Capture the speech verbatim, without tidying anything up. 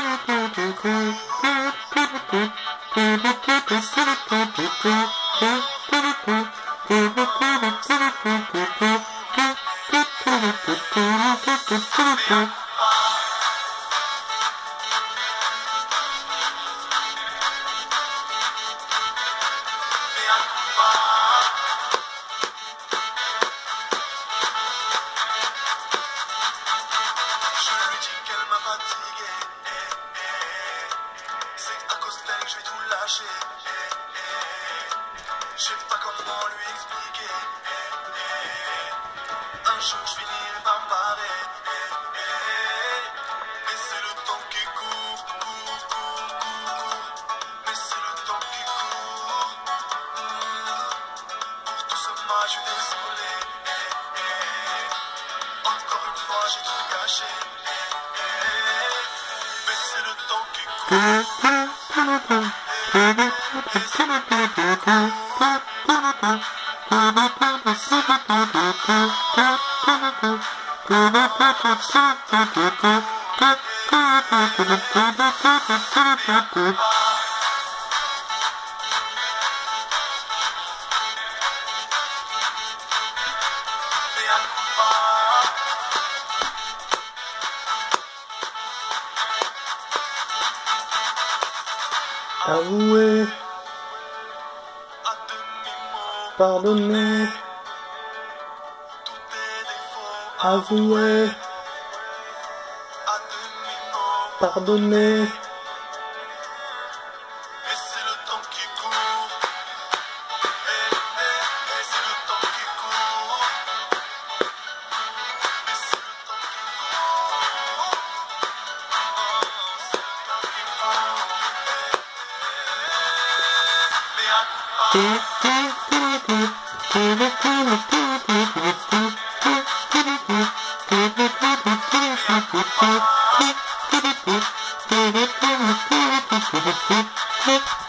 Je sais pas comment lui expliquer. Un jour je finirai par me barrer. Mais c'est le temps qui court, court, court, court. Mais c'est le temps qui court. Pour tout ce mal, je suis désolé. Encore une fois, j'ai tout gâché. Mais c'est le temps qui court. Avouez, pardonnez, avouez, pardonnez. Mais c'est le temps qui court. Mais c'est le temps qui court. Mais c'est le temps qui court. Mais à coup pas.